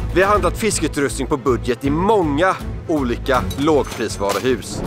Vi har handlat fiskeutrustning på budget i många olika lågprisvaruhus.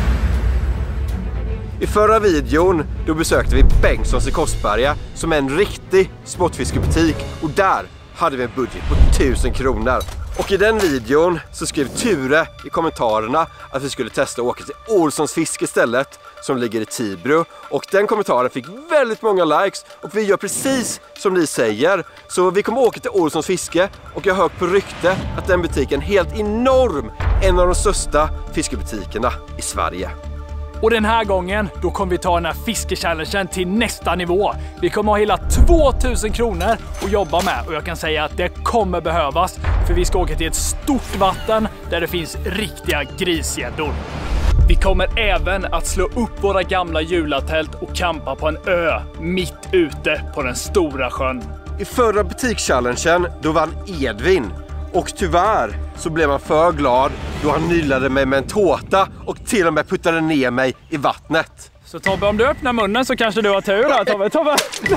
I förra videon då besökte vi Bengtssons i Korsberga som är en riktig sportfiskebutik och där hade vi en budget på 1000 kronor. Och i den videon så skrev Ture i kommentarerna att vi skulle testa att åka till Olssons fiske istället som ligger i Tibro. Och den kommentaren fick väldigt många likes och vi gör precis som ni säger. Så vi kommer åka till Olssons fiske och jag har hört på rykte att den butiken är helt enorm. En av de största fiskebutikerna i Sverige. Och den här gången, då kommer vi ta den här fiskechallengen till nästa nivå. Vi kommer ha hela 2000 kronor att jobba med och jag kan säga att det kommer behövas. För vi ska åka till ett stort vatten där det finns riktiga grisgäddor. Vi kommer även att slå upp våra gamla julatält och campa på en ö mitt ute på den stora sjön. I förra butikschallengen då vann Edvin. Och tyvärr så blev han för glad då han nyllade mig med en tårta och till och med puttade ner mig i vattnet. Så Tobbe, om du öppnar munnen så kanske du har tur här, Tobbe.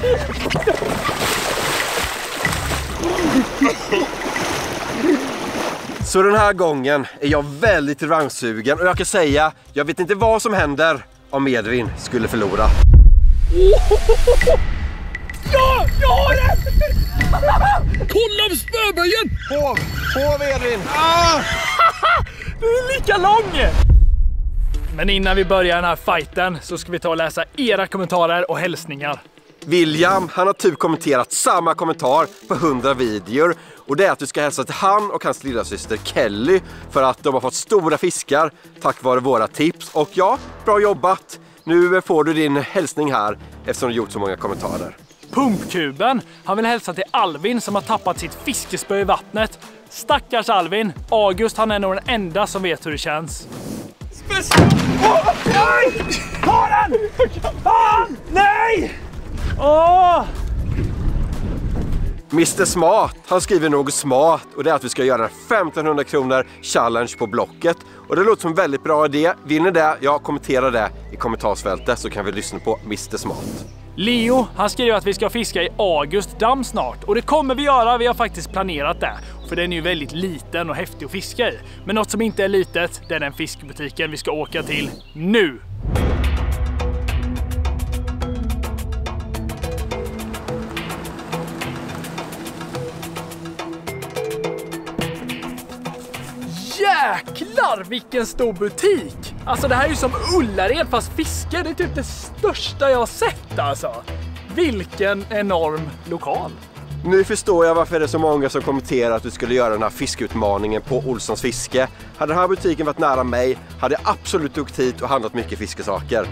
Så den här gången är jag väldigt revanschsugen och jag kan säga, jag vet inte vad som händer om Edvin skulle förlora. Ja, jag har det! Kolla på spöböjen! På Edvin! Du är lika lång! Men innan vi börjar den här fighten så ska vi ta och läsa era kommentarer och hälsningar. William, han har typ kommenterat samma kommentar på 100 videor. Och det är att du ska hälsa till han och hans lilla syster Kelly för att de har fått stora fiskar tack vare våra tips. Och ja, bra jobbat! Nu får du din hälsning här eftersom du gjort så många kommentarer. Pumpkuben, han vill hälsa till Alvin som har tappat sitt fiskespö i vattnet. Stackars Alvin, August han är nog den enda som vet hur det känns. Nej! Ta den! Fan! Nej! Åh! Mr. Smart, han skriver något smart och det är att vi ska göra en 1500 kronor challenge på Blocket. Och det låter som en väldigt bra idé. Vill ni det? Ja, kommentera det i kommentarsfältet så kan vi lyssna på Mr. Smart. Leo, han skriver att vi ska fiska i August damm snart. Och det kommer vi göra, vi har faktiskt planerat det. För den är ju väldigt liten och häftig att fiska i. Men något som inte är litet, det är den fiskbutiken vi ska åka till nu. Jäklar vilken stor butik! Alltså det här är ju som Ullared fast fiske, det är typ det största jag har sett alltså. Vilken enorm lokal. Nu förstår jag varför det är så många som kommenterar att vi skulle göra den här fiskeutmaningen på Olssons fiske. Hade den här butiken varit nära mig hade jag absolut åkt hit och handlat mycket fiskesaker.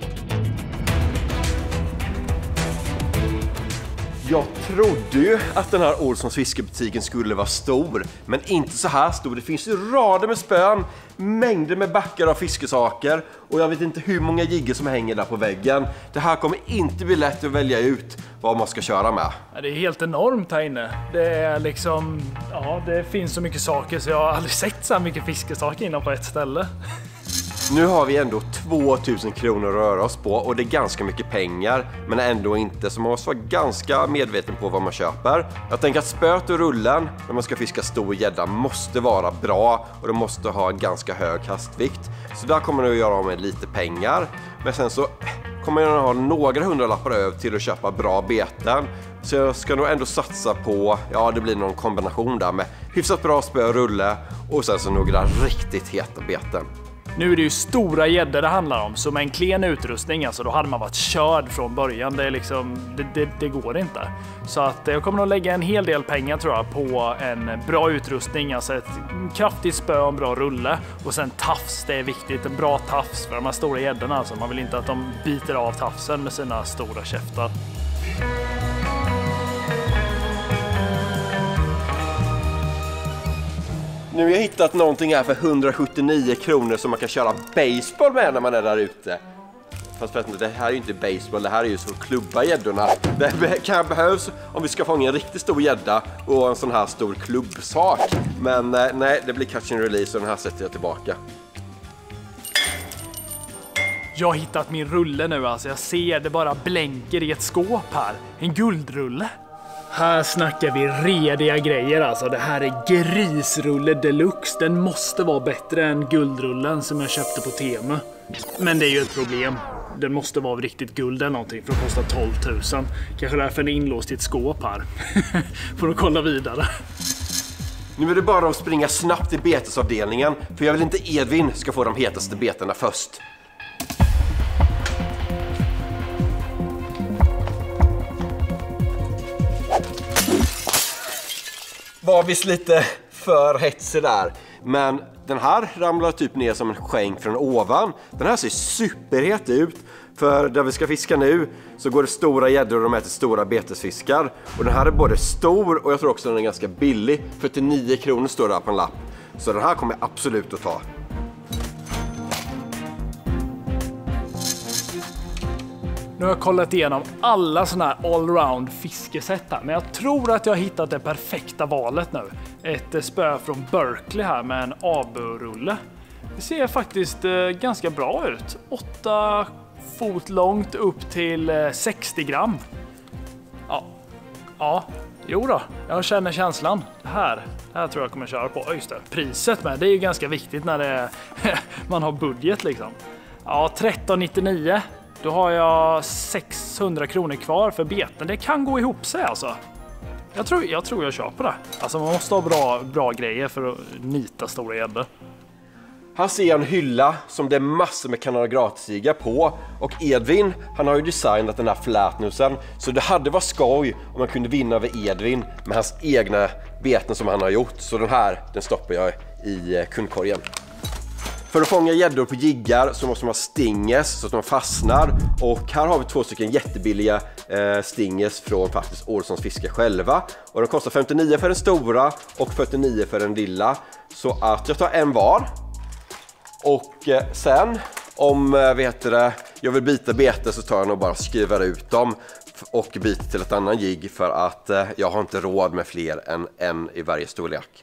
Jag trodde ju att den här Olssons fiskebutiken skulle vara stor, men inte så här stor. Det finns ju rader med spön, mängder med backar av fiskesaker och jag vet inte hur många jiggar som hänger där på väggen. Det här kommer inte bli lätt att välja ut vad man ska köra med. Ja, det är helt enormt här inne. Det är liksom, ja, det finns så mycket saker så jag har aldrig sett så här mycket fiskesaker inne på ett ställe. Nu har vi ändå 2000 kronor att röra oss på och det är ganska mycket pengar men ändå inte, så man måste vara ganska medveten på vad man köper. Jag tänker att spöt och rullen när man ska fiska stor gädda måste vara bra och de måste ha en ganska hög kastvikt. Så där kommer det att göra av med lite pengar, men sen så kommer jag att ha några hundralappar över till att köpa bra beten. Så jag ska nog ändå satsa på, ja det blir någon kombination där med hyfsat bra spö och rulle och sen så några riktigt heta beten. Nu är det ju stora gäddor det handlar om, så med en klen utrustning, alltså då hade man varit körd från början. Det är liksom, det går inte. Så att jag kommer nog lägga en hel del pengar tror jag på en bra utrustning, alltså ett kraftigt spö och en bra rulle. Och sen tafs, det är viktigt, en bra tafs för de här stora gäddorna. Alltså man vill inte att de biter av tafsen med sina stora käftar. Nu har jag hittat någonting här för 179 kronor som man kan köra baseball med när man är där ute. Fast det här är ju inte baseball, det här är ju så klubba gäddorna. Det kan behövas om vi ska fånga en riktigt stor gädda och en sån här stor klubbsak. Men nej, det blir catch and release och den här sätter jag tillbaka. Jag har hittat min rulle nu, alltså jag ser det bara blänker i ett skåp här. En guldrulle. Här snackar vi rediga grejer alltså. Det här är grisrulle deluxe. Den måste vara bättre än guldrullen som jag köpte på Temu. Men det är ju ett problem. Den måste vara av riktigt guld eller någonting för att kosta 12 000. Kanske därför den är inlåst i ett skåp här. Får du kolla vidare. Nu är det bara att springa snabbt till betesavdelningen, för jag vill inte Edvin ska få de hetaste betarna först. Var visst lite för hetsig där. Men den här ramlar typ ner som en skänk från ovan. Den här ser superhet ut. För där vi ska fiska nu så går det stora gäddor och de äter stora betesfiskar. Och den här är både stor och jag tror också den är ganska billig. 49 kronor står det här på en lapp. Så den här kommer jag absolut att ta. Nu har jag kollat igenom alla såna här allround fiskesätt här, men jag tror att jag har hittat det perfekta valet nu. Ett spö från Berkeley här med en AB-rulle. Det ser faktiskt ganska bra ut. 8 fot långt upp till 60 gram. Ja, jo då, jag känner känslan. Det här tror jag kommer köra på. Just det, priset med, det är ju ganska viktigt när det är man har budget liksom. Ja, 13,99. Då har jag 600 kronor kvar för beten. Det kan gå ihop sig alltså. Jag tror jag köper det. Alltså man måste ha bra grejer för att nita stora gäddor. Här ser jag en hylla som det är massor med kanalgratisjiggar på. Och Edvin, han har ju designat den här flatnosen. Så det hade varit skoj om man kunde vinna över Edvin med hans egna beten som han har gjort. Så den stoppar jag i kundkorgen. För att fånga gäddor på jiggar så måste man ha stingers så att de fastnar. Och här har vi 2 stycken jättebilliga stingers från faktiskt Olssons fiskar själva. Och de kostar 59 för den stora och 49 för den lilla. Så att jag tar en var. Och sen om jag vill byta bete så tar jag nog bara och skriver ut dem och byter till ett annan jigg för att jag har inte råd med fler än en i varje storlek.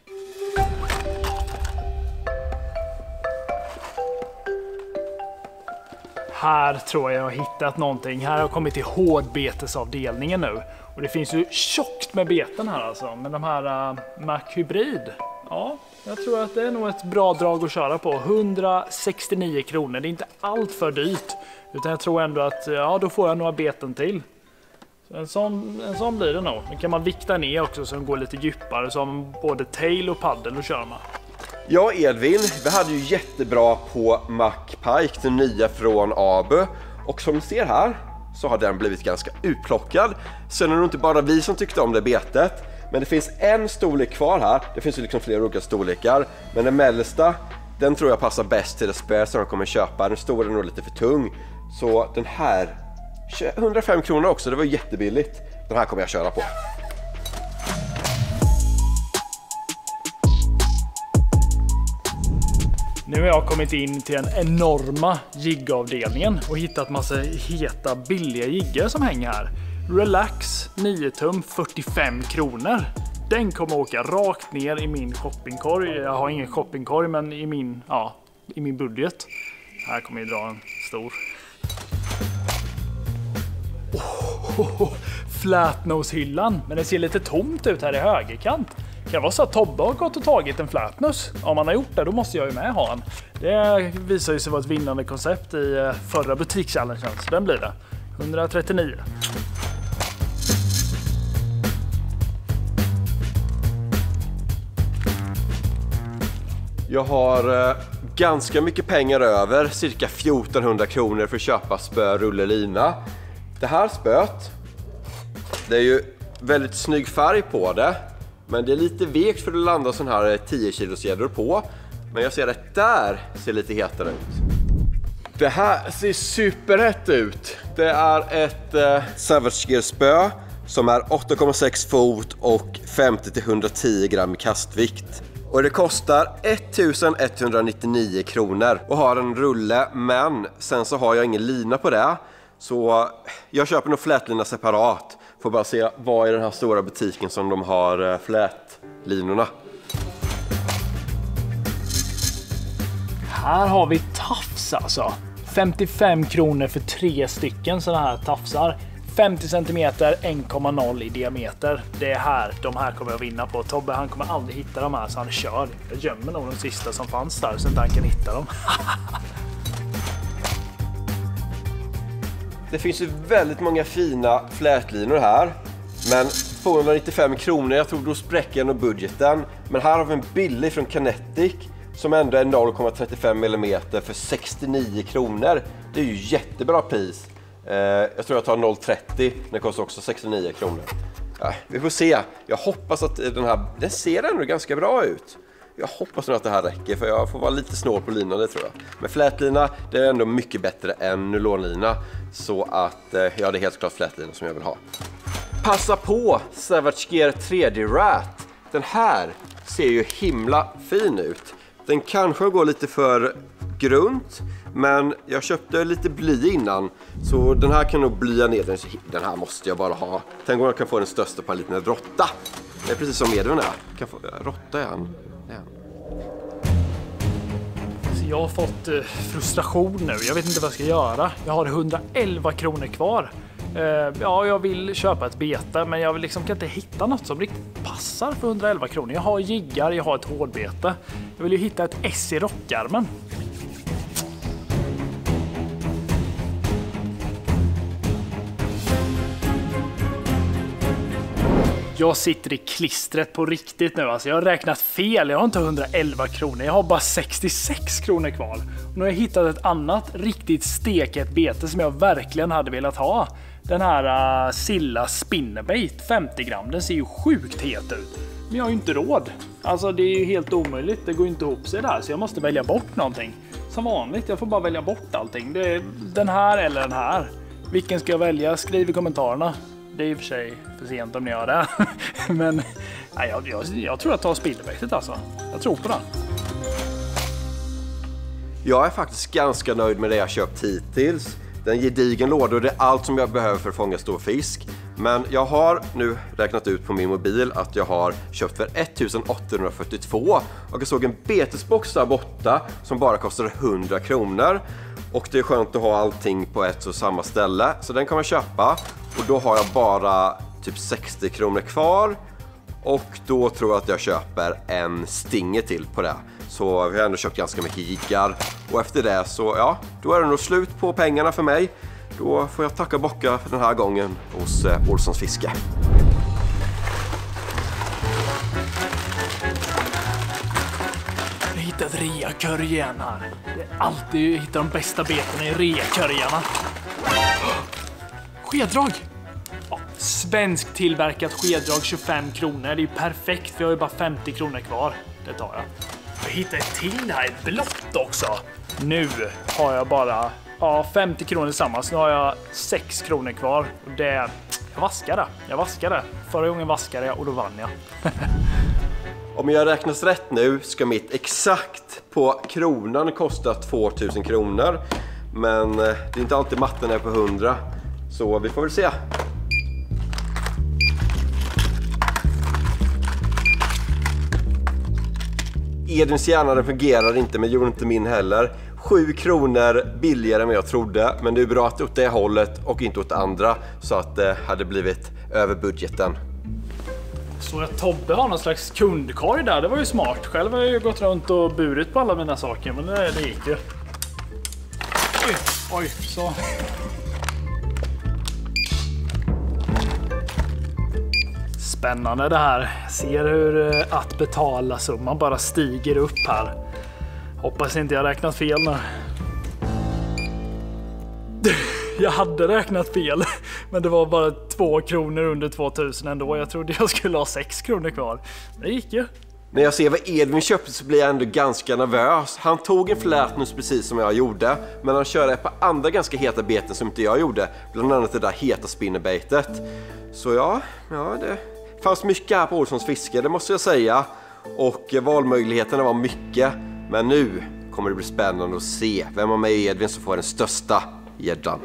Här tror jag har hittat någonting. Här har jag kommit till hårdbetesavdelningen nu. Och det finns ju tjockt med beten här alltså. Men de här Mac Hybrid. Ja, jag tror att det är nog ett bra drag att köra på. 169 kronor. Det är inte allt för dyrt. Utan jag tror ändå att då får jag några beten till. Så en sån blir det nog. Nu kan man vikta ner också så den går lite djupare. Så har man både tail och paddel att köra med. Ja, Edvin, vi hade ju jättebra på Mac Pike, den nya från AB. Och som ni ser här så har den blivit ganska utplockad. Sen är det inte bara vi som tyckte om det betet. Men det finns en storlek kvar här. Det finns ju liksom flera olika storlekar. Men den mellersta, den tror jag passar bäst till det spö som jag kommer köpa. Den stora är nog lite för tung. Så den här, 105 kronor också, det var jättebilligt. Den här kommer jag köra på. Nu har jag kommit in till den enorma jiggavdelningen och hittat massa heta billiga jiggar som hänger här. Relax 9 tum 45 kronor. Den kommer åka rakt ner i min shoppingkorg. Jag har ingen shoppingkorg men i min budget. Här kommer jag dra en stor. Flatnose-hyllan. Men det ser lite tomt ut här i högerkant. Kan det vara så att Tobbe har gått och tagit en flatnose? Om man har gjort det, då måste jag ju med ha en. Det visar ju sig vara ett vinnande koncept i förra butikschallengen, så den blir det. 139. Jag har ganska mycket pengar över, cirka 1400 kronor för att köpa spö, rulle, lina. Det här spöet, det är ju väldigt snygg färg på det. Men det är lite vekt för att landa sån här 10 kilos gäddor på. Men jag ser att där ser lite hetare ut. Det här ser superhett ut. Det är ett Savage Gear spö som är 8,6 fot och 50-110 gram i kastvikt. Och det kostar 1199 kronor och har en rulle, men sen så har jag ingen lina på det. Så jag köper nog flätlina separat. Får bara se vad i den här stora butiken som de har flätlinorna. Här har vi tafs alltså. 55 kronor för 3 stycken sådana här tafsar. 50 cm, 1,0 i diameter. Det är här, de här kommer jag vinna på. Tobbe, han kommer aldrig hitta de här så han kör. Jag gömmer nog de sista som fanns där så inte han kan hitta dem. Det finns ju väldigt många fina flätlinor här. Men 295 kronor, jag tror då spräcker jag nog budgeten. Men här har vi en billig från Kinetic som ändå är 0,35 mm för 69 kronor. Det är ju jättebra pris. Jag tror jag tar 0,30, den kostar också 69 kronor. Vi får se. Jag hoppas att den ser ändå ganska bra ut. Jag hoppas nog att det här räcker för jag får vara lite snål på linan, det tror jag. Men flätlina, det är ändå mycket bättre än nylonlina. Så att ja, det är helt klart flätlina som jag vill ha. Passa på Savage Gear 3D Rat. Den här ser ju himla fin ut. Den kanske går lite för grunt, men jag köpte lite bly innan. Så den här kan nog blya ner. Den här måste jag bara ha. Tänk om jag kan få den största på en liten råtta. Det är precis som Edvin är. Kan få råtta är han. Så jag har fått frustration nu. Jag vet inte vad jag ska göra. Jag har 111 kronor kvar. Ja, jag vill köpa ett bete, men jag vill kan inte hitta något som riktigt passar för 111 kronor. Jag har jiggar, jag har ett hårdbete. Jag vill ju hitta ett S i rockarmen. Jag sitter i klistret på riktigt nu. Alltså jag har räknat fel. Jag har inte 111 kronor. Jag har bara 66 kronor kvar. Och nu har jag hittat ett annat riktigt steket bete som jag verkligen hade velat ha. Den här Silla Spinnerbait 50 gram. Den ser ju sjukt het ut. Men jag har ju inte råd. Alltså det är ju helt omöjligt. Det går inte ihop sig där. Så jag måste välja bort någonting. Som vanligt. Jag får bara välja bort allting. Det är den här eller den här. Vilken ska jag välja? Skriv i kommentarerna. Det är i och för sig för sent om ni gör det. Men nej, jag tror att jag tar spinnerbaitet alltså. Jag tror på den. Jag är faktiskt ganska nöjd med det jag köpt hittills. Det är en gedigen låda och det är allt som jag behöver för att fånga stor fisk. Men jag har nu räknat ut på min mobil att jag har köpt för 1842. Och jag såg en betesbox där borta som bara kostar 100 kronor. Och det är skönt att ha allting på ett och samma ställe. Så den kan man köpa. Och då har jag bara typ 60 kronor kvar. Och då tror jag att jag köper en Stinger till på det. Så vi har ändå köpt ganska mycket jiggar. Och efter det så, ja, då är det nog slut på pengarna för mig. Då får jag tacka bocka för den här gången hos Olssons Fiske. Jag hittade ett reakörj igen här. Det är alltid att hitta de bästa betena i reakörjarna. Skeddrag! Ja, svensk tillverkat skeddrag 25 kronor. Det är perfekt för jag har ju bara 50 kronor kvar. Det tar jag. Jag hittade ett till här, ett blått också. Nu har jag bara 50 kronor tillsammans. Nu har jag 6 kronor kvar. Och det, jag vaskade. Förra gången vaskade jag och då vann jag. Om jag räknas rätt nu ska mitt exakt på kronan kosta 2000 kronor. Men det är inte alltid matten är på 100. Så vi får väl se. Edvins hjärna fungerar inte, men gjorde inte min heller. 7 kronor billigare än jag trodde. Men det är bra att åt det hållet och inte åt andra. Så att det hade blivit över budgeten. Så att Tobbe har någon slags kundkorg där, det var ju smart. Själv har jag ju gått runt och burit på alla mina saker, men det gick ju. Oj, så. Spännande det här. Ser hur att betala summan bara stiger upp här. Hoppas inte jag räknat fel nu. Jag hade räknat fel, men det var bara 2 kronor under 2000 ändå. Jag trodde jag skulle ha 6 kronor kvar. Det gick ju. När jag ser vad Edvin köpte så blir jag ändå ganska nervös. Han tog en flätnus precis som jag gjorde, men han körde ett par andra ganska heta beten som inte jag gjorde. Bland annat det där heta spinnerbaitet. Så ja, det fanns mycket här på Olssons Fiske, det måste jag säga. Och valmöjligheterna var mycket. Men nu kommer det bli spännande att se vem av mig och Edvin som får den största gäddan.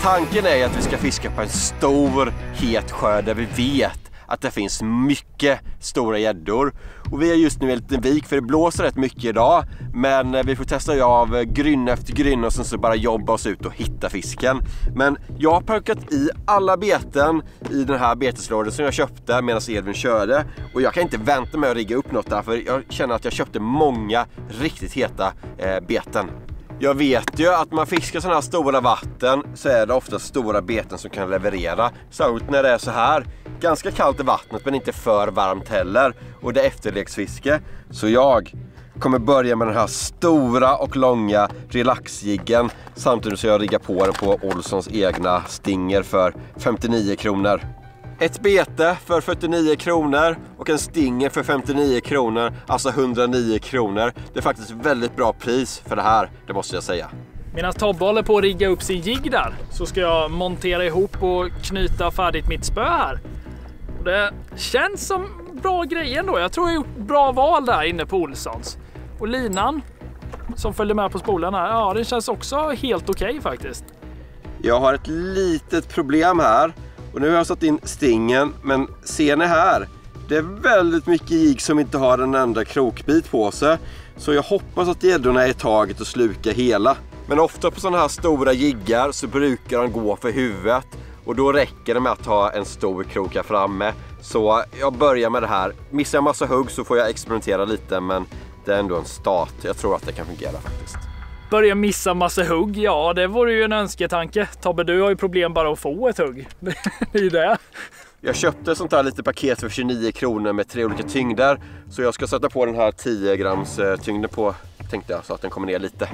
Tanken är att vi ska fiska på en stor, het sjö där vi vet att det finns mycket stora gäddor. Och vi är just nu i en liten vik för det blåser rätt mycket idag. Men vi får testa av grynna efter grynna och sen så bara jobba oss ut och hitta fisken. Men jag har packat i alla beten i den här beteslådan som jag köpte medan Edvin körde. Och jag kan inte vänta med att rigga upp något där för jag känner att jag köpte många riktigt heta beten. Jag vet ju att man fiskar sådana här stora vatten så är det ofta stora beten som kan leverera. Särskilt när det är så här. Ganska kallt i vattnet men inte för varmt heller. Och det är efterleksfiske. Så jag kommer börja med den här stora och långa relaxjiggen. Samtidigt så jag riggar på den på Olssons egna stinger för 59 kronor. Ett bete för 49 kronor och en stinger för 59 kronor, alltså 109 kronor. Det är faktiskt väldigt bra pris för det här, det måste jag säga. Medan Tobbe håller på att rigga upp sin jigg där så ska jag montera ihop och knyta färdigt mitt spö här. Det känns som bra grejer då. Jag tror jag har gjort bra val där inne på Olssons. Och linan som följer med på spolen här, ja det känns också helt okej faktiskt. Jag har ett litet problem här. Och nu har jag satt in stingen, men ser ni här? Det är väldigt mycket jigg som inte har en enda krokbit på sig. Så jag hoppas att gäddorna är i taget och sluka hela. Men ofta på sådana här stora jiggar så brukar de gå för huvudet. Och då räcker det med att ha en stor krok här framme. Så jag börjar med det här. Missar jag massa hugg så får jag experimentera lite, men det är ändå en start. Jag tror att det kan fungera faktiskt. Börja missa massa hugg, ja det vore ju en önsketanke. Tobbe, du har ju problem bara att få ett hugg. Det är ju det. Jag köpte sånt här lite paket för 29 kronor med 3 olika tyngder. Så jag ska sätta på den här 10 grams tyngden på, tänkte jag, så att den kommer ner lite.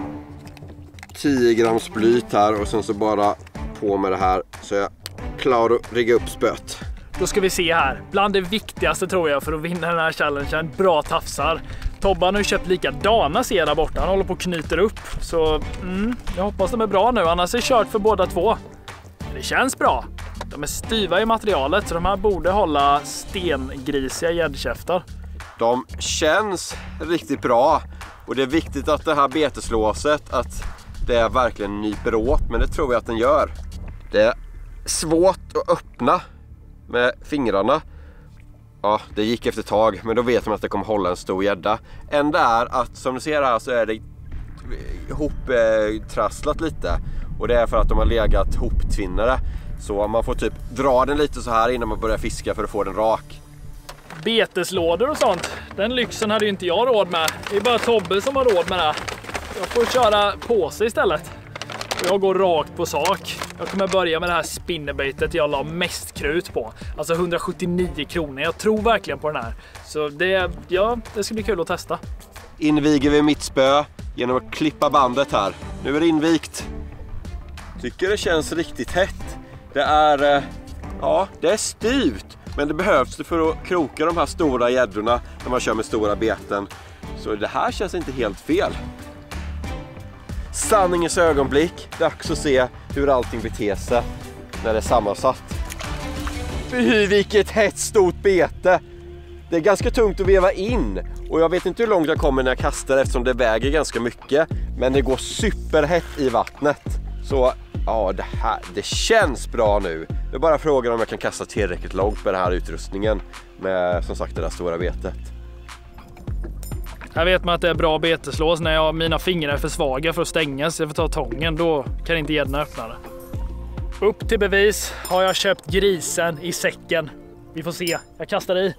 10 grams blyt här och sen så bara på med det här så jag klarar att rigga upp spöt. Då ska vi se här. Bland det viktigaste tror jag för att vinna den här challengen, bra tafsar. Tobbe har nu köpt likadana ser där borta. Han håller på och knyter upp. Så jag hoppas de är bra nu. Annars är det kört för båda två. Det känns bra. De är styva i materialet så de här borde hålla stengrisiga gäddkäftar. De känns riktigt bra. Och det är viktigt att det här beteslåset att det verkligen nyper åt. Men det tror jag att den gör. Det är svårt att öppna med fingrarna. Ja, det gick efter ett tag, men då vet man att det kommer hålla en stor gädda. Enda är att som du ser här så är det hoptrasslat lite. Och det är för att de har legat hoptvinnare. Så man får typ dra den lite så här innan man börjar fiska för att få den rak. Beteslådor och sånt, den lyxen hade ju inte jag råd med. Det är bara Tobbe som har råd med det. Jag får köra på sig istället. Och jag går rakt på sak. Jag kommer börja med det här spinnerbaitet jag la mest krut på. Alltså 179 kronor. Jag tror verkligen på den här. Så det ska bli kul att testa. Inviger vi mitt spö genom att klippa bandet här. Nu är det invigt. Tycker det känns riktigt hett. Det är, det är styvt. Men det behövs för att kroka de här stora gäddorna när man kör med stora beten. Så det här känns inte helt fel. Sanningens ögonblick. Dags att se hur allting beter sig när det är sammansatt. Vilket hett stort bete. Det är ganska tungt att veva in. Och jag vet inte hur långt jag kommer när jag kastar eftersom det väger ganska mycket. Men det går superhett i vattnet. Så ja, det känns bra nu. Det är bara frågan om jag kan kasta tillräckligt långt med den här utrustningen. Med som sagt det där stora betet. Här vet man att det är bra beteslås när mina fingrar är för svaga för att stänga så jag får ta tången. Då kan inte gäddorna öppna det. Upp till bevis har jag köpt grisen i säcken. Vi får se. Jag kastar i.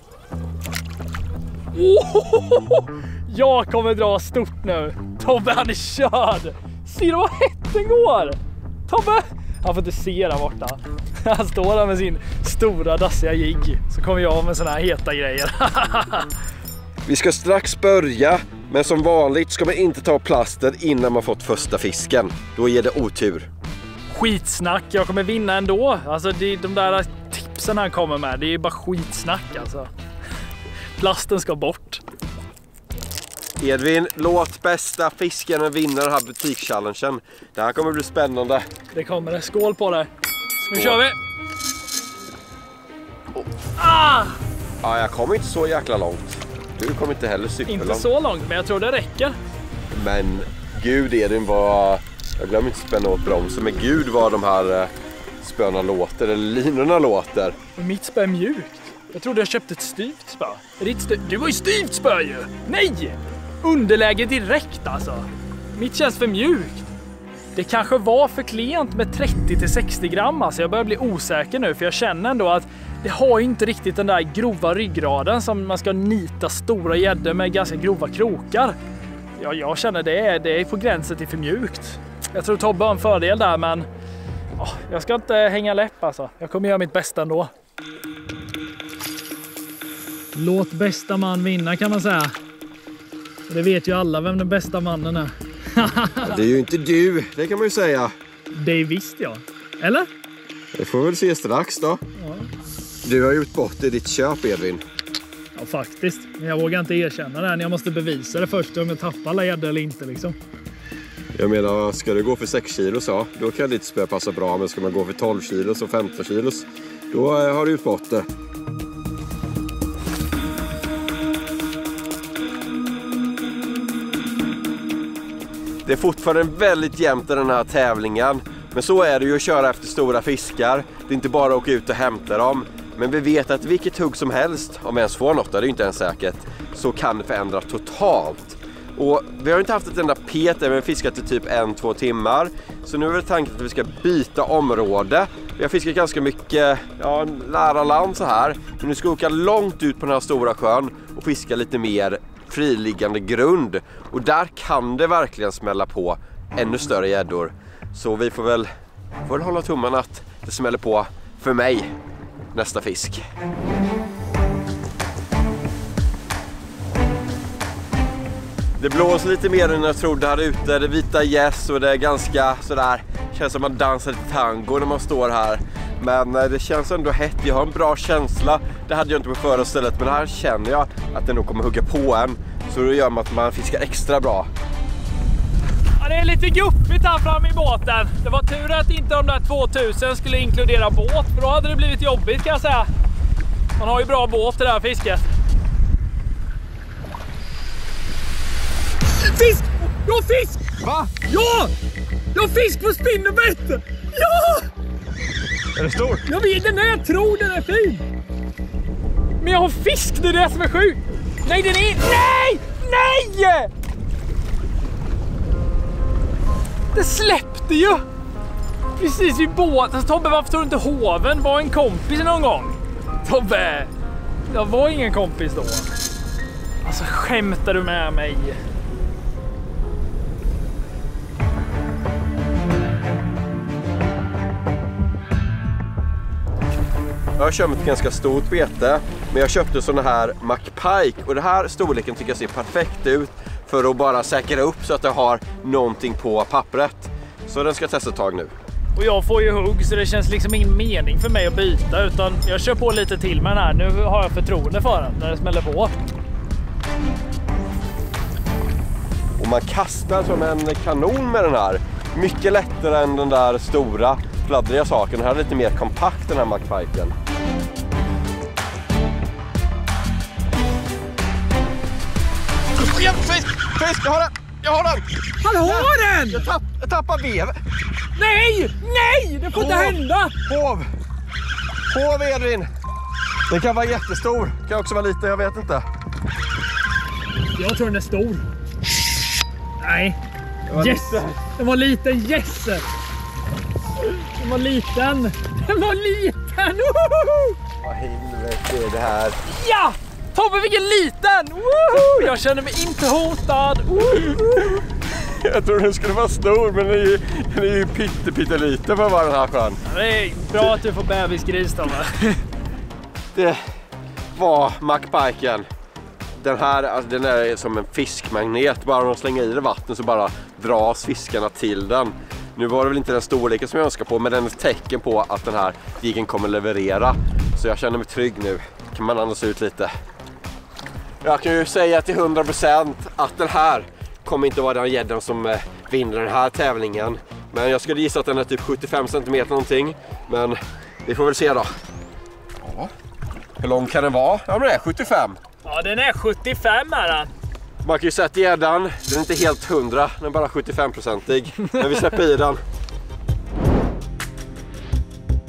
Jag kommer dra stort nu. Tobbe han är körd. Ser du vad hett den går? Tobbe! Han får inte se där borta. Han står där med sin stora dassiga jigg. Så kommer jag med såna här heta grejer. Vi ska strax börja, men som vanligt ska man inte ta plasten innan man fått första fisken. Då ger det otur. Skitsnack, jag kommer vinna ändå. Alltså de där tipsen han kommer med, det är bara skitsnack alltså. Plasten ska bort. Edvin, låt bästa fisken vinna den här butikschallengen. Det här kommer bli spännande. Det kommer det. Skål på det. Nu kör vi. Ah! Ja, jag kommer inte så jäkla långt. Du kommer inte heller superlångt. Inte så långt, men jag tror det räcker. Men gud Edvin, jag glömmer inte spänna åt bromsen. Men gud vad de här spöna låter eller linorna låter. Men mitt spö är mjukt. Jag trodde jag köpte ett styvt spö. Du var ju styvt spö ju! Nej! Underläge direkt alltså. Mitt känns för mjukt. Det kanske var för klent med 30-60 gram. Alltså jag börjar bli osäker nu, för jag känner ändå att det har ju inte riktigt den där grova ryggraden som man ska nita stora gäddor med ganska grova krokar. Jag känner det är på gränsen till för mjukt. Jag tror Tobbe har en fördel där, men jag ska inte hänga läpp alltså. Jag kommer göra mitt bästa ändå. Låt bästa man vinna, kan man säga. Det vet ju alla vem den bästa mannen är. Det är ju inte du, det kan man ju säga. Det visste jag. Eller? Det får vi väl se strax då. Ja. Du har gjort bort i ditt köp, Edvin. Ja, faktiskt. Men jag vågar inte erkänna det. Jag måste bevisa det först, om jag tappar alla gäddor eller inte liksom. Jag menar, ska du gå för 6 kilo så, då kan ditt spö passa bra. Men ska man gå för 12 kilos och 15 kilos, då har du gjort bort det. Det är fortfarande väldigt jämnt i den här tävlingen. Men så är det ju att köra efter stora fiskar. Det är inte bara att åka ut och hämta dem. Men vi vet att vilket hugg som helst, om vi ens får något, det är ju inte ens säkert, så kan det förändra totalt. Och vi har inte haft ett enda pet där vi har fiskat i typ 1-2 timmar. Så nu är det tanken att vi ska byta område. Vi har fiskat ganska mycket nära land så här. Men nu ska vi åka långt ut på den här stora sjön och fiska lite mer friliggande grund. Och där kan det verkligen smälla på ännu större gäddor. Så vi får väl hålla tummarna att det smäller på för mig nästa fisk. Det blåser lite mer än jag trodde här ute. Det är vita gäss och det är ganska sådär, känns som man dansar lite tango när man står här. Men det känns ändå hett, jag har en bra känsla. Det hade jag inte på förra stället, men här känner jag att det nog kommer hugga på en. Så det gör att man fiskar extra bra. Ja, det är lite guppigt här framme i båten. Det var tur att inte de där 2000 skulle inkludera båt, för då hade det blivit jobbigt, kan jag säga. Man har ju bra båt i det här fisket. Fisk! Jag har fisk! Va? Ja! Jag har fisk på spinnerbett! Ja! Är det stor? Jag vet den är, jag tror den är fin. Men jag har fisk, det är det som är sjukt. Nej, den är... Nej! Nej! Det släppte ju! Precis vid båten. Tobbe, varför tog du inte hoven? Var en kompis någon gång? Tobbe! Jag var ingen kompis då. Alltså, skämtar du med mig? Jag har köpt ett ganska stort bete, men jag köpte såna här McPike och det här storleken tycker jag ser perfekt ut för att bara säkra upp så att jag har någonting på pappret. Så den ska jag testa ett tag nu. Och jag får ju hugg, så det känns liksom ingen mening för mig att byta, utan jag kör på lite till med den här. Nu har jag förtroende för den när det smäller på. Och man kastar som en kanon med den här. Mycket lättare än den där stora fladdriga saken. Den här är lite mer kompakt, den här McPiken. Fisk, jag har den! Jag har den! Han har den! Jag tappar vev. Nej! Nej! Det får inte hända! Hov, Edvin! Den kan vara jättestor. Kan också vara liten, jag vet inte. Jag tror den är stor. Nej. Yes! Den var liten, yes! Den var liten! Den var liten! Vad helvete är det här? Ja! Tobbe, vilken liten! Woho! Jag känner mig inte hotad! Woho! Jag tror den skulle vara stor, men den är ju pytteliten för att vara den här sjön. Det är bra att du får bebisgris, Tobbe. Det var McPiken. Den här, alltså, den är som en fiskmagnet. Bara om de slänger i det vatten så bara dras fiskarna till den. Nu var det väl inte den storleken som jag önskar på, men den är ett tecken på att den här jiggen kommer leverera. Så jag känner mig trygg nu. Kan man andas ut lite. Jag kan ju säga till 100% att den här kommer inte vara den gäddan som vinner den här tävlingen. Men jag skulle gissa att den är typ 75 cm någonting. Men vi får väl se då. Ja. Hur lång kan den vara? Ja, men det är 75. Ja, den är 75 är den. Man kan ju sätta gäddan. Den är inte helt 100, den är bara 75-procentig. Men vi släpper i den.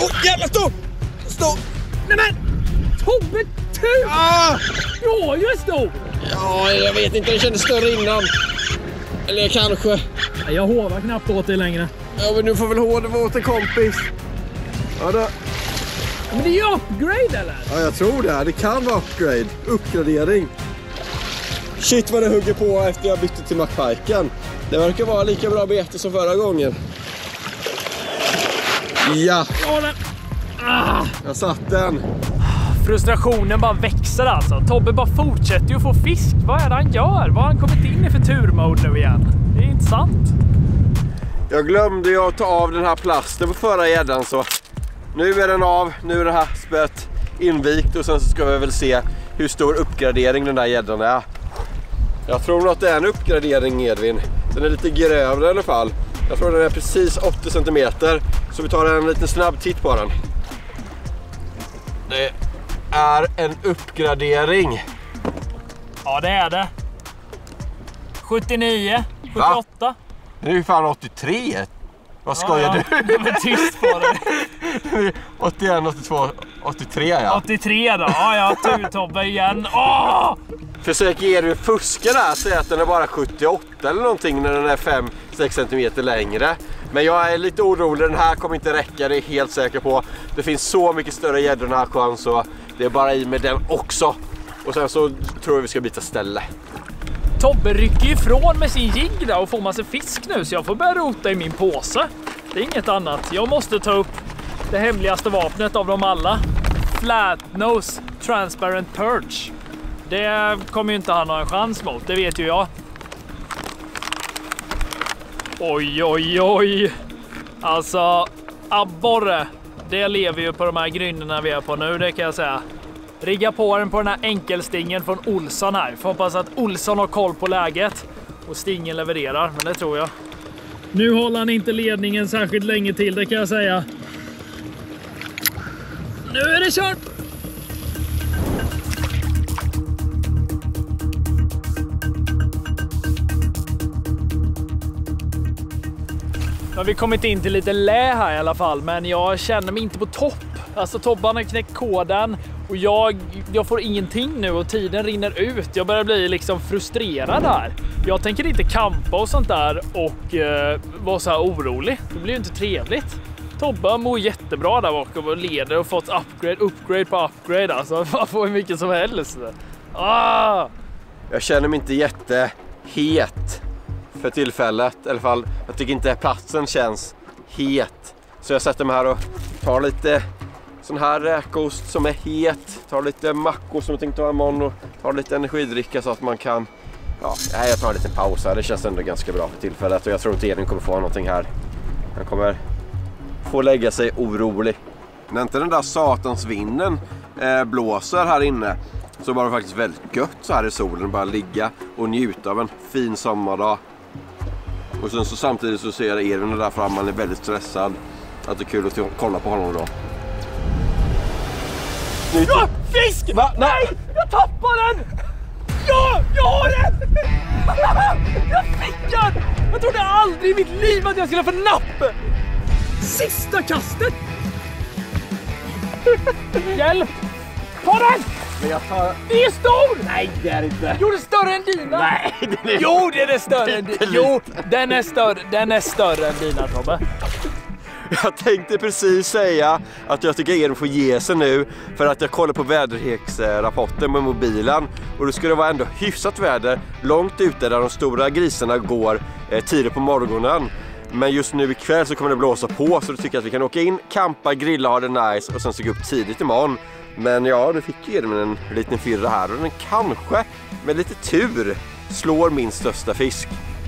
Jävla stor! Stor! Nej men! Tobbe, tur! Du har ju en stor! Ja, jag vet inte, den kändes större innan. Eller kanske. Jag hovar knappt åt det längre. Ja, men nu får väl håva åt en kompis. Ja, då. Men det är ju upgrade eller? Ja, jag tror det. Det kan vara upgrade. Uppgradering. Shit vad det hugger på efter jag bytte till McPiken. Det verkar vara lika bra bete som förra gången. Ja. Jag satt den. Frustrationen bara växer alltså. Tobbe bara fortsätter ju att få fisk. Vad är det han gör? Vad har han kommit in i för turmode nu igen? Det är inte sant. Jag glömde ju att ta av den här plasten på förra gäddan, så nu är den av. Nu är det här spöet invikt och sen så ska vi väl se hur stor uppgradering den där gäddan är. Jag tror att det är en uppgradering, Edvin. Den är lite grövre i alla fall. Jag tror den är precis 80 cm. Så vi tar en liten snabb titt på den. Det är en uppgradering. Ja, det är det. 79, 78. Va? Det är ju fan 83. Vad skojar du? Men tyst på det. 81, 82, 83 ja. 83 då. Ja, tur Tobbe igen. Försök ge dig fuska där, säg att den är bara 78 eller någonting när den är 5-6 cm längre. Men jag är lite orolig, den här kommer inte räcka, det är helt säker på. Det finns så mycket större gäddor den här sjön så det är bara i med den också. Och sen så tror jag vi ska byta ställe. Tobbe rycker ifrån med sin jigg där och får massa fisk nu så jag får börja rota i min påse. Det är inget annat. Jag måste ta upp det hemligaste vapnet av dem alla. Flatnose Transparent Perch. Det kommer ju inte han ha en chans mot, det vet ju jag. Oj, oj, oj. Alltså, abborre. Det lever ju på de här grynnorna vi är på nu, det kan jag säga. Rigga på den på den här enkelstingen från Olsson här. Får hoppas att Olsson har koll på läget och stingen levererar, men det tror jag. Nu håller han inte ledningen särskilt länge till, det kan jag säga. Nu är det kört! Nu har vi kommit in till lite lä här i alla fall, men jag känner mig inte på topp. Alltså Tobban har knäckt koden och jag får ingenting nu och tiden rinner ut. Jag börjar bli liksom frustrerad här. Jag tänker inte kampa och sånt där och vara så här orolig. Det blir ju inte trevligt. Tobbe mår jättebra där bak och leder och fått upgrade på upgrade. Alltså man får hur mycket som helst. Jag känner mig inte jättehet för tillfället. I alla fall, jag tycker inte platsen känns het. Så jag sätter mig här och tar lite sån här räkost som är het. Tar lite mackor som jag tänkte ha imorgon och tar lite energidricka så att man kan... Ja, jag tar en liten paus här. Det känns ändå ganska bra för tillfället och jag tror inte Edvin kommer få någonting här. Han kommer få lägga sig orolig. När inte den där satansvinden blåser här inne så var det faktiskt väldigt gött så här i solen. Bara ligga och njuta av en fin sommardag. Och sen så samtidigt så ser jag Edvin där framme, han är väldigt stressad. Att det är kul att kolla på honom då. Ja, fisk! Va? Nej, jag tappade den! Ja, jag har den! Jag fick den! Jag trodde aldrig i mitt liv att jag skulle få napp! Sista kastet! Hjälp! Ta den! Men jag tar... Det är stor! Nej, det är inte. Jo, det är större än dina. Nej, den är... Jo, det är större än dina. Jo, den är större än dina, Tobbe. Jag tänkte precis säga att jag tycker Edvin får ge sig nu för att jag kollar på väderleksrapporten med mobilen och det skulle vara ändå hyfsat väder långt ute där de stora grisarna går tidigt på morgonen. Men just nu ikväll så kommer det blåsa på så då tycker jag att vi kan åka in, campa, grilla, ha det nice och sen så gå upp tidigt imorgon. Men ja, nu fick ju Edvin en liten firra här och den kanske med lite tur slår min största fisk.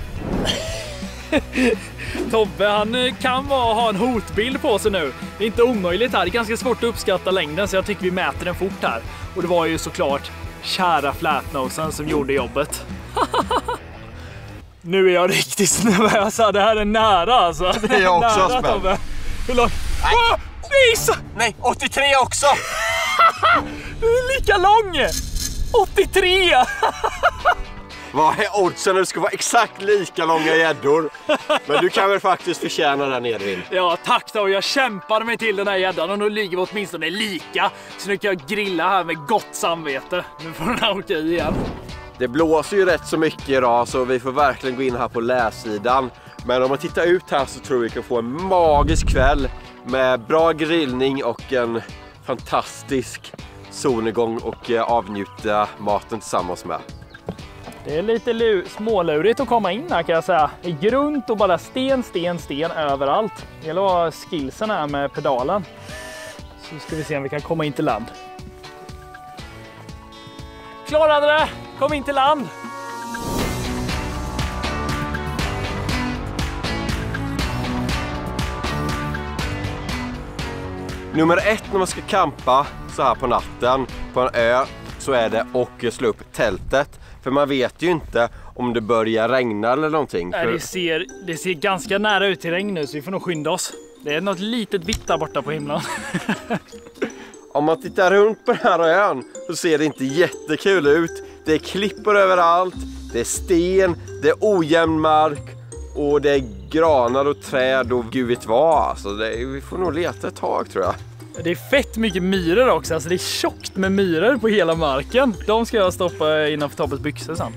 Tobbe, han kan ha en hotbild på sig nu. Det är inte omöjligt här, det är ganska svårt att uppskatta längden så jag tycker vi mäter den fort här. Och det var ju såklart kära Flatnosen som gjorde jobbet. Nu är jag riktigt nervös, det här är nära alltså. Det är jag också spänd. Tobbe. Hur långt? Nej, 83 också! Du är lika lång! 83! Vad är oddsen när det ska vara exakt lika långa gäddor? Men du kan väl faktiskt förtjäna den, Edvin. Ja, tack då. Jag kämpade mig till den här gäddan och nu ligger vi åtminstone lika. Så nu kan jag grilla här med gott samvete. Nu får den här åka i igen. Det blåser ju rätt så mycket idag så vi får verkligen gå in här på läsidan. Men om man tittar ut här så tror vi kan få en magisk kväll med bra grillning och en fantastisk solnedgång och avnjuta maten tillsammans med. Det är lite smålurigt att komma in här kan jag säga. Det är grunt och bara sten överallt. Det gäller att ha skillsen här med pedalen. Så ska vi se om vi kan komma in till land. Klarade det! Kom in till land! Nummer 1 när man ska campa så här på natten på en ö så är det att slå upp tältet. För man vet ju inte om det börjar regna eller någonting. Nej, det ser ganska nära ut till regn nu så vi får nog skynda oss. Det är något litet vitt där borta på himlen. Om man tittar runt på den här ön så ser det inte jättekul ut. Det är klippor överallt, det är sten, det är ojämn mark och det är granar och träd och gud vet vad. Alltså vi får nog leta ett tag tror jag. Det är fett mycket myror också, alltså det är tjockt med myror på hela marken. De ska jag stoppa innanför Tobbes byxor sen.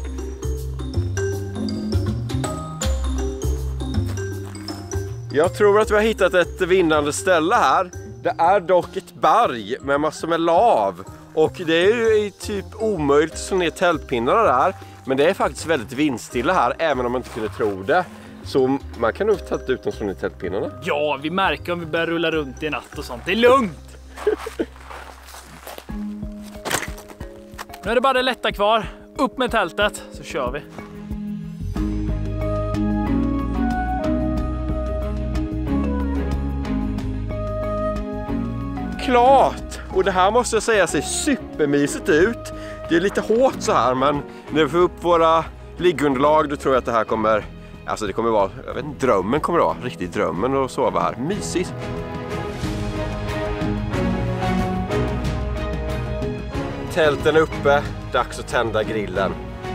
Jag tror att vi har hittat ett vinnande ställe här. Det är dock ett berg med massor med lav. Och det är ju typ omöjligt att slå ner tältpinnarna där. Men det är faktiskt väldigt vindstilla här, även om man inte kunde tro det. Så man kan nog tälta ut de slå ner tältpinnarna. Ja, vi märker om vi börjar rulla runt i natt och sånt. Det är lugnt! Nu är det bara det lätta kvar. Upp med tältet, så kör vi. Klart! Och det här måste jag säga ser supermysigt ut. Det är lite hårt så här, men när vi får upp våra liggunderlag då tror jag att det här kommer... Alltså det kommer vara, jag vet inte, drömmen kommer det vara. Riktigt drömmen att sova här. Mysigt! Tälten är uppe, dags att tända grillen.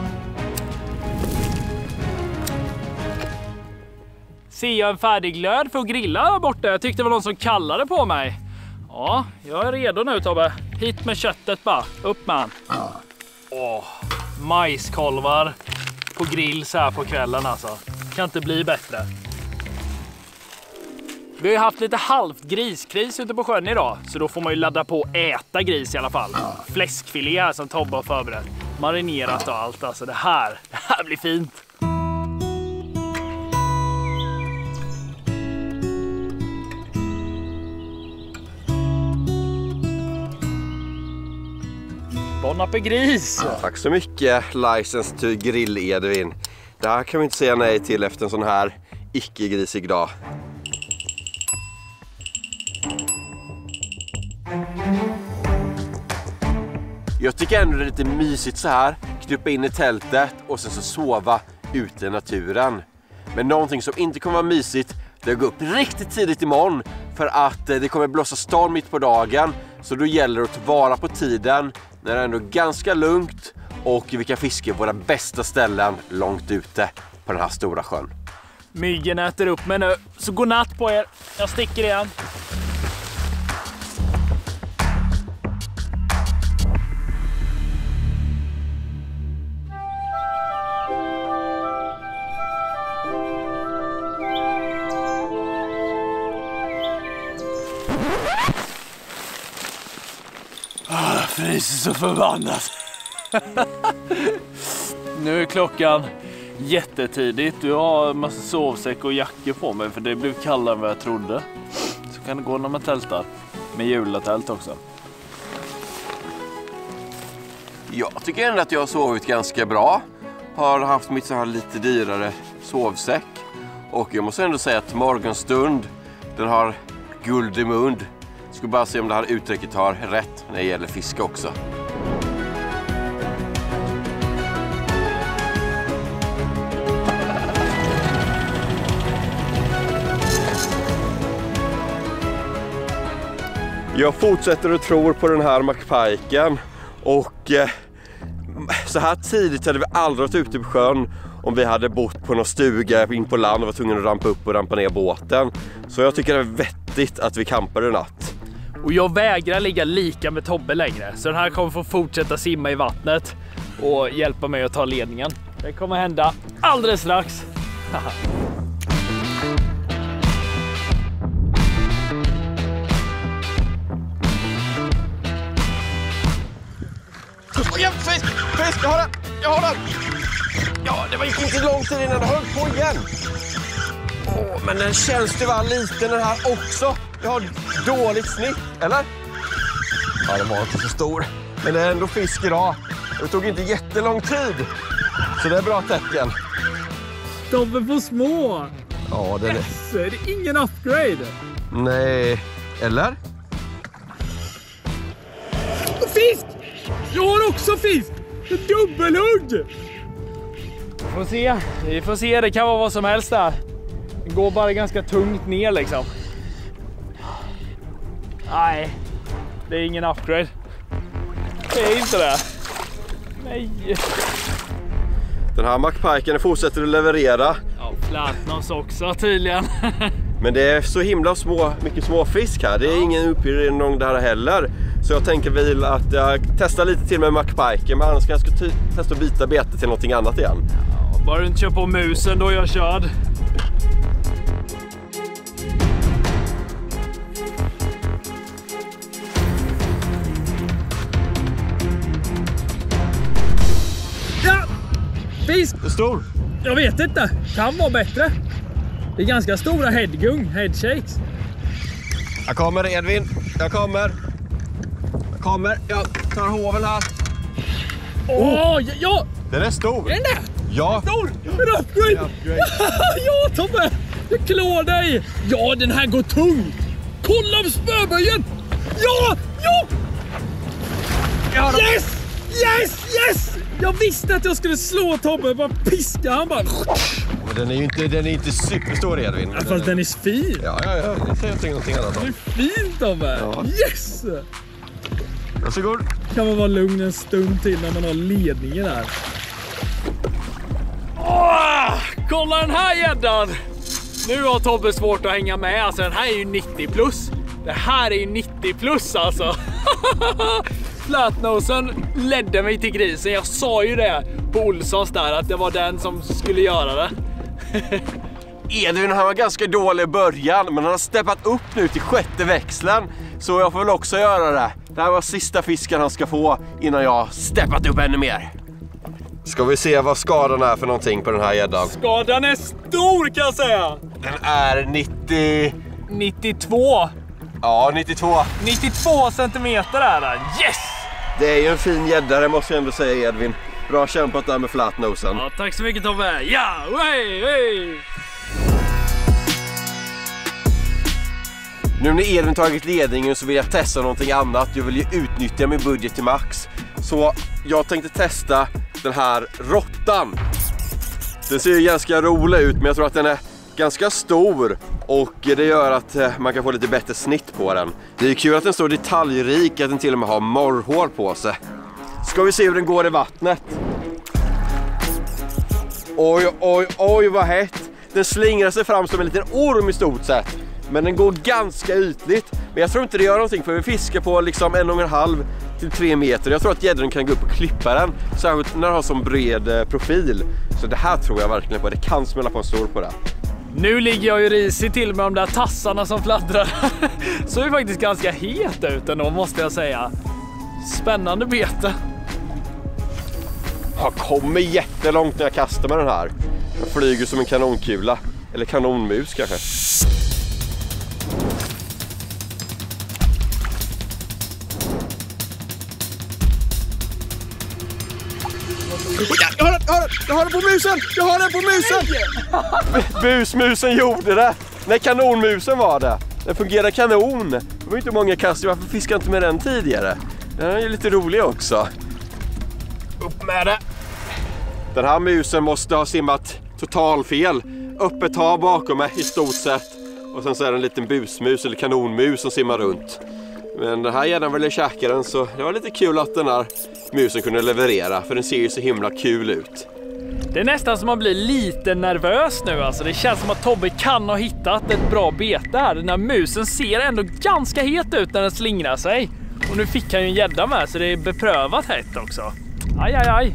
Ser jag en färdig glöd för att grilla där borta? Jag tyckte det var någon som kallade på mig. Ja, jag är redo nu Tobbe. Hit med köttet bara. Upp med han. Åh, majskolvar på grill så här på kvällen alltså. Kan inte bli bättre. Vi har ju haft lite halvt griskris ute på sjön idag. Så då får man ju ladda på och äta gris i alla fall. Fläskfilé här som Tobbe har förberett. Marinerat och allt alltså. Det här blir fint. Bon appétit! Tack så mycket, License to Grill Edvin. Det här kan vi inte säga nej till efter en sån här icke-grisig dag. Jag tycker ändå det är lite mysigt så här. Krypa in i tältet och sen så sova ute i naturen. Men någonting som inte kommer vara mysigt, det är att gå upp riktigt tidigt imorgon. För att det kommer blåsa storm mitt på dagen. Så då gäller det att ta vara på tiden när det är ändå ganska lugnt och vi kan fiska våra bästa ställen långt ute på den här stora sjön. Myggen äter upp mig nu, så god natt på er. Jag sticker igen. Fryser så förbannat. Nu är klockan jättetidigt. Du har en massa sovsäck och jackor på mig för det blev kallare än vad jag trodde. Så kan det gå när man tältar. Med julatält också. Jag tycker ändå att jag har sovit ganska bra. Har haft mitt så här lite dyrare sovsäck. Och jag måste ändå säga att morgonstund, den har guld i mun. Ska bara se om det här uttrycket har rätt när det gäller fiske också. Jag fortsätter att tro på den här McPiken och Så här tidigt hade vi aldrig varit ute på sjön om vi hade bott på någon stuga in på land och var tvungna att rampa upp och rampa ner båten. Så jag tycker det är vettigt att vi campar en natt. Och jag vägrar ligga lika med Tobbe längre. Så den här kommer få fortsätta simma i vattnet och hjälpa mig att ta ledningen. Det kommer hända alldeles strax. Fisk! Fisk! Jag har den! Ja, det var inte lång tid innan den höll på igen. Men den känns tyvärr liten den här också. Jag har dåligt snitt, eller? Ja, den var inte så stor. Men det är ändå fisk idag. Det tog inte jättelång tid. Så det är bra tecken. Tobbe får små! Ja, det är det. Så är det ingen upgrade? Nej, eller? Fisk! Jag har också fisk! Dubbelhugg! Vi får se, det kan vara vad som helst där. Det går bara ganska tungt ner liksom. Nej, det är ingen upgrade. Det är inte det. Nej. Den här McPiken fortsätter att leverera. Ja, Flatnose också tydligen. Men det är så himla mycket småfisk här. Det är ingen uppgradering där heller. Så jag tänker väl att jag testar lite till med McPiken. Men annars ska jag testa att byta bete till någonting annat igen. Ja, bara du inte kör på musen, då är jag körd. Ja! Fisk! Hur stor? Jag vet inte. Kan vara bättre. Det är ganska stora headshakes. Jag kommer, Edvin. Jag kommer. Jag tar hoven här. Ja! Den är stor. Är den där? Ja. Stor! En upgrade! Ja, Tobbe! Jag klår dig! Ja, den här går tungt! Kolla på spöböjen! Ja! Yes! Jag visste att jag skulle slå Tobbe. Bara piska han bara. Men den är inte superstor, Edvin. Ja, fast den är fin. Ja. Jag säger någonting annat. Den är fin, Tobbe. Ja. Yes! Varsågod. Kan man vara lugn en stund till när man har ledningen här. Kolla den här gäddan! Nu har Tobbe svårt att hänga med. Alltså den här är ju 90 plus. Det här är ju 90 plus alltså. Flatnosen ledde mig till grisen. Jag sa ju det på Olssons där att det var den som skulle göra det. Edvin, han var ganska dålig i början, men han har steppat upp nu till 6:e växeln. Så jag får väl också göra det. Det här var sista fisken han ska få innan jag steppat upp ännu mer. Ska vi se vad skadan är för någonting på den här gäddan. Skadan är stor kan jag säga. Den är 92. Ja, 92. 92 centimeter är den. Yes! Det är ju en fin gädda, det måste jag ändå säga, Edvin. Bra kämpat där med flatnosen. Ja, tack så mycket Tobbe. Ja, hej! Nu när Edvin tagit ledningen så vill jag testa någonting annat. Jag vill ju utnyttja min budget till max. Så jag tänkte testa den här råttan. Den ser ju ganska rolig ut, men jag tror att den är ganska stor. Och det gör att man kan få lite bättre snitt på den. Det är ju kul att den står detaljrik, att den till och med har morrhår på sig. Ska vi se hur den går i vattnet. Oj vad hett. Den slingrar sig fram som en liten orm i stort sett. Men den går ganska ytligt. Men jag tror inte det gör någonting, för vi fiskar på liksom 1,5 till 3 meter. Jag tror att gäddan kan gå upp och klippa den, särskilt när den har sån bred profil. Så det här tror jag verkligen på. Det kan smälla på en stor på det. Nu ligger jag ju risig till med de där tassarna som fladdrar. Så är det faktiskt ganska het ut ändå, måste jag säga. Spännande bete. Jag kommer jättelångt när jag kastar med den här. Jag flyger som en kanonkula. Eller kanonmus kanske. Jag har den på musen! Jag har den på musen! Busmusen gjorde det! Nej, kanonmusen var det. Den fungerar kanon. Det var inte många kast. Varför fiskade jag inte med den tidigare? Den är ju lite rolig också. Upp med det! Den här musen måste ha simmat totalfel. Öppet hav bakom mig i stort sett. Och sen så är det en liten busmus eller kanonmus som simmar runt. Men den här gärna ville käka den, så det var lite kul att den här musen kunde leverera, för den ser ju så himla kul ut. Det är nästan som man blir lite nervös nu alltså. Det känns som att Tobbe kan ha hittat ett bra bete här. Den här musen ser ändå ganska het ut när den slingrar sig. Och nu fick han ju en gädda med, så det är beprövat hett också. Aj, aj, aj.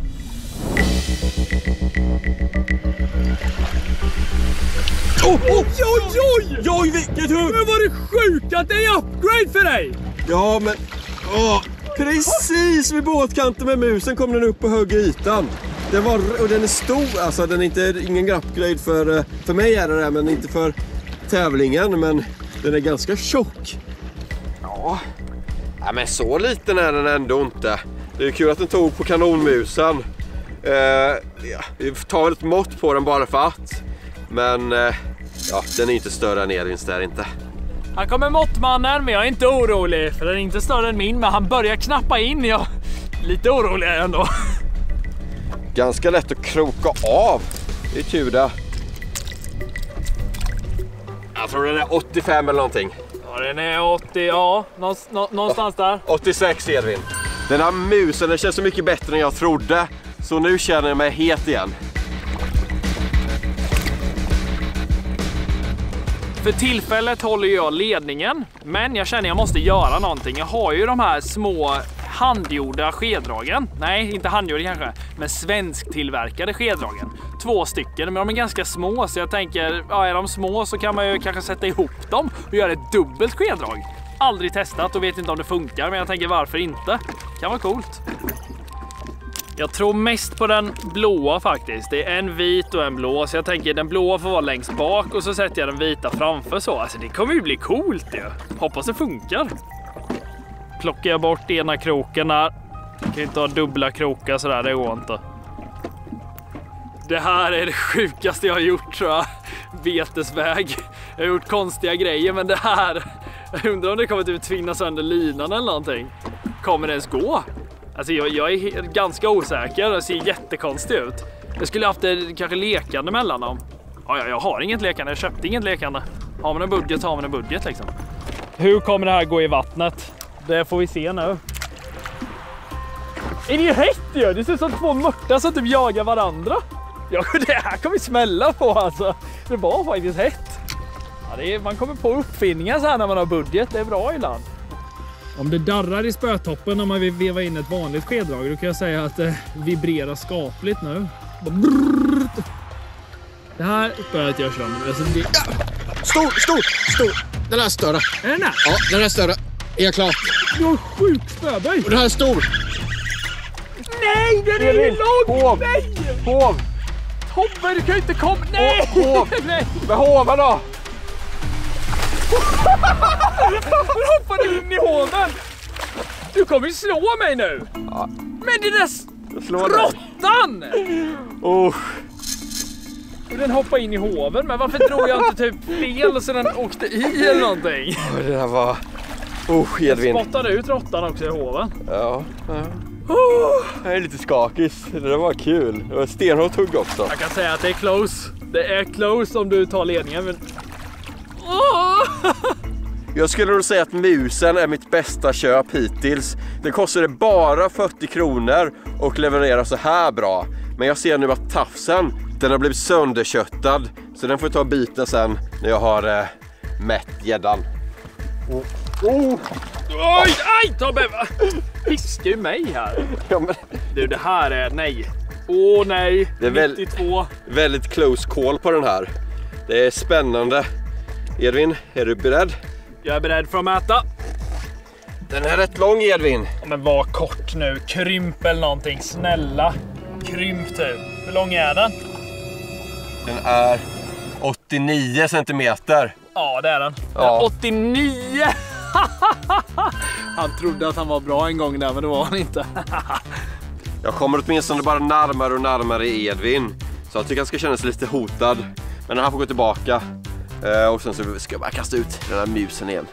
Oj, vilket hugg! Men var det sjukt att det är upgrade för dig? Ja, men... precis vid båtkanten med musen kom den upp och högg ytan. Och den är stor, alltså den är inte ingen upgrade för mig är det, men inte för tävlingen, men den är ganska tjock. Ja, men så liten är den ändå inte. Det är kul att den tog på kanonmusen. Vi tar väl ett mått på den bara för att. Men den är inte större än Edvins där inte. Han kommer måttmannen, men jag är inte orolig. För den är inte större än min, men han börjar knappa in. Jag är lite orolig ändå. Ganska lätt att kroka av. Det är tur det. Jag tror den är 85 eller någonting. Ja, den är 80, ja. Någonstans där. 86 Edvin. Den här musen, den känns så mycket bättre än jag trodde. Så nu känner jag mig het igen. För tillfället håller jag ledningen, men jag känner jag måste göra någonting. Jag har ju de här små handgjorda skeddragen. Nej, inte handgjorda kanske, men svensktillverkade skeddragen. 2 stycken, men de är ganska små, så jag tänker, är de små så kan man ju kanske sätta ihop dem och göra ett dubbelt skeddrag. Aldrig testat och vet inte om det funkar, men jag tänker varför inte? Kan vara coolt. Jag tror mest på den blåa faktiskt. Det är en vit och en blå, så jag tänker den blåa får vara längst bak och så sätter jag den vita framför så. Alltså det kommer ju bli coolt ju. Hoppas det funkar. Plockar jag bort ena kroken där. Jag kan inte ha dubbla krokar sådär, det går inte. Det här är det sjukaste jag har gjort, tror jag. Betesväg. Jag har gjort konstiga grejer, men det här... Jag undrar om det kommer typ tvinna sönder linan eller någonting. Kommer det ens gå? Alltså jag är ganska osäker. Det ser jättekonstigt ut. Jag skulle haft det kanske lekande mellan dem. Ja, jag har inget lekande. Jag köpte inget lekande. Har man en budget så har man en budget liksom. Hur kommer det här gå i vattnet? Det får vi se nu. Är det hett ju? Det ser som 2 mörtar som typ jagar varandra. Ja, det här kommer vi smälla på alltså. Det var faktiskt hett. Ja, man kommer på uppfinningar så här när man har budget. Det är bra ibland. Om det darrar i spötoppen när man vill veva in ett vanligt skeddrag, då kan jag säga att det vibrerar skapligt nu. Det här spöet jag kör med. Alltså det... Stor! Den här är större. Är den här? Ja, den här är större. Är jag klar? Du har sjuk spöböj. Och den här är stor. Nej, den är ju lång! Hov! Nej! Hov! Tobbe, du kan ju inte komma... Nej! Hov! Nej! Med hoven då! Nu hoppar du in i hoven! Du kommer ju slå mig nu! Ja. Men det där råttan! Och den hoppar in i hoven, men varför tror jag inte typ fel så den åkte i eller någonting? Det där var... Edvin. Jag spottade ut råttan också i hoven. Ja. Jag är lite skakis. Det där var kul. Det var stenhårt hugg också. Jag kan säga att det är close. Det är close om du tar ledningen, men... Jag skulle nog säga att musen är mitt bästa köp hittills. Den kostade bara 40 kronor och levererar så här bra. Men jag ser nu att tafsen, den har blivit sönderköttad. Så den får jag ta biten sen när jag har mätt gäddan. Oj, aj Tobbe! Piskar ju mig här. Ja, men... Du, det här är... Nej. Nej. Det är 92. Väldigt close call på den här. Det är spännande. Edvin, är du beredd? Jag är beredd för att mäta. Den är rätt lång, Edvin. Ja, men var kort nu. Krymp eller någonting. Snälla. Krymp typ. Hur lång är den? Den är 89 centimeter. Ja, det är den. Ja. 89! Han trodde att han var bra en gång där, men det var han inte. Jag kommer åtminstone bara närmare och närmare Edvin. Så jag tycker han ska känna sig lite hotad. Men han får gå tillbaka. Och sen så ska jag bara kasta ut den här musen igen.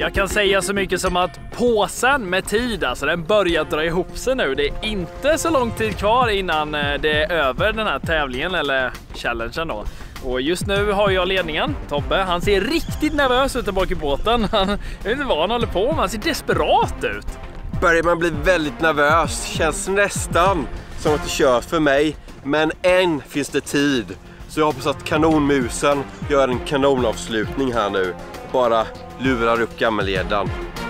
Jag kan säga så mycket som att påsen med tid, alltså den börjar dra ihop sig nu. Det är inte så lång tid kvar innan det är över den här tävlingen eller challengen då. Och just nu har jag ledningen. Tobbe, han ser riktigt nervös ut där bak i båten. Jag vet inte vad han håller på med, han ser desperat ut. Börjar man bli väldigt nervös, känns nästan som att det körs för mig. Men än finns det tid. Så jag hoppas att kanonmusen gör en kanonavslutning här nu. Bara lurar upp gammelledan.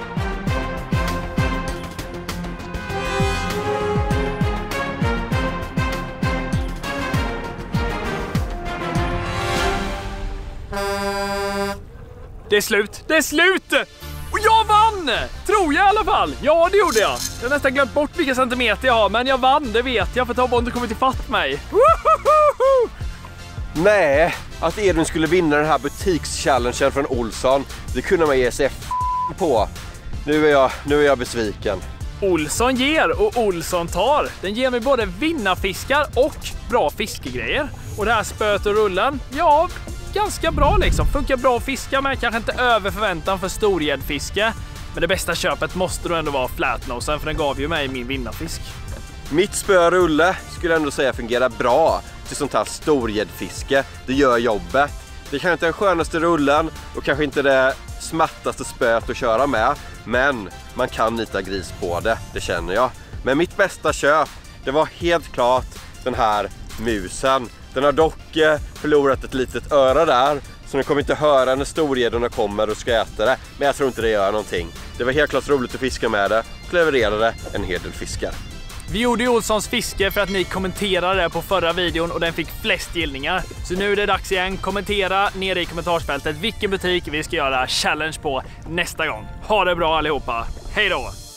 Det är slut! Det är slut! Och jag vann! Tror jag i alla fall. Ja, det gjorde jag. Jag har nästan glömt bort vilka centimeter jag har, men jag vann, det vet jag, för Tobbe har inte kommit ifatt mig. Wohohoho! Nej, att Edvin skulle vinna den här butikschallengen från Olsson, det kunde man ge sig på. Nu är jag besviken. Olsson ger och Olsson tar. Den ger mig både vinnarfiskar och bra fiskegrejer. Och det här spöet och rullen, ja, ganska bra liksom. Funkar bra att fiska med, kanske inte över förväntan för storgäddfiske. Men det bästa köpet måste då ändå vara flatnosen, för den gav ju mig min vinnarfisk. Mitt spö rulle skulle ändå säga fungerar bra till sånt här storgäddfiske. Det gör jobbet. Det är kanske inte den skönaste rullen och kanske inte det smartaste spöet att köra med. Men man kan nita gris på det, det känner jag. Men mitt bästa köp, det var helt klart den här musen. Den har dock förlorat ett litet öra där, så ni kommer inte höra när storgäddorna kommer och ska äta det. Men jag tror inte det gör någonting. Det var helt klart roligt att fiska med det och levererade en hel del fiskar. Vi gjorde ju Olssons fiske för att ni kommenterade det på förra videon och den fick flest gillningar. Så nu är det dags igen. Kommentera nere i kommentarsfältet vilken butik vi ska göra challenge på nästa gång. Ha det bra allihopa. Hej då!